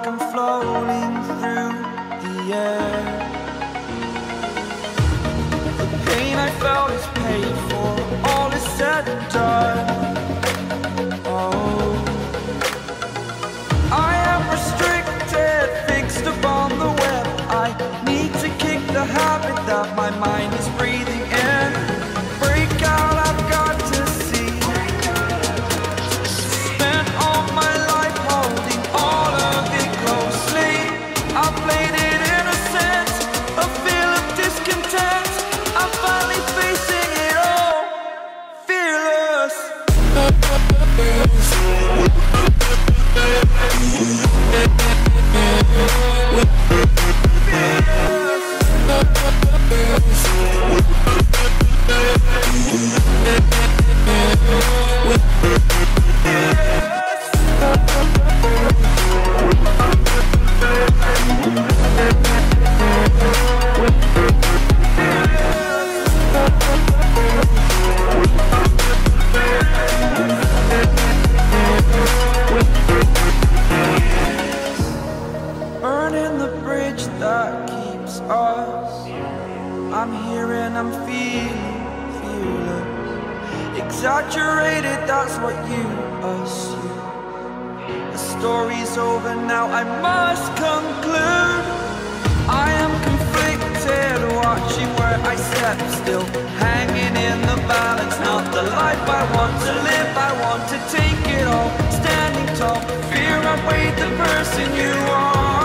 like I'm floating through the air. The pain I felt is paid for, all is said and done. Oh, I am restricted, fixed upon the web. I need to kick the habit that my mind is breathing in. Break out, I've got to see. Spent all my life holding all of it closely. I played it innocent, a feel of discontent. I'm finally facing it all, fearless. Burning the bridge that keeps us. I'm here and I'm feeling fearless. Exaggerated, that's what you assume. The story's over now, I must conclude. I am conflicted, watching where I step still, hanging in the balance. Not the life I want to live, I want to take it all. Standing tall, fear outweighed the person you are.